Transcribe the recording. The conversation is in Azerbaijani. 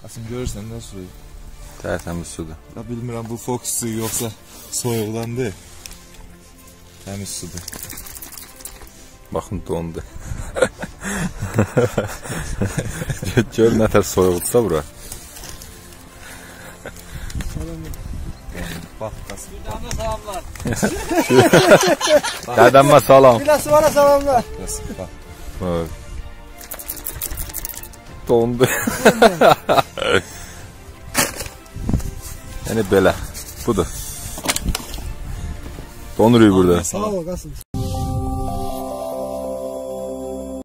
Qasım görürsən də suyu. Tərtəmiz sudur. Ya bilmirəm bu Fox suyu yoxsa soyuqdandır. Təmiz sudur. Baxın dondu. Gör nə tər soyuqdursa bura. Bax Qasım. Dədəmə salamlar. Dədəmə salam. Bilasivara salamlar. Qasım bax. Dondu. Yəni belə. Budur. Donuruyor burada. Sağ ol Qasım.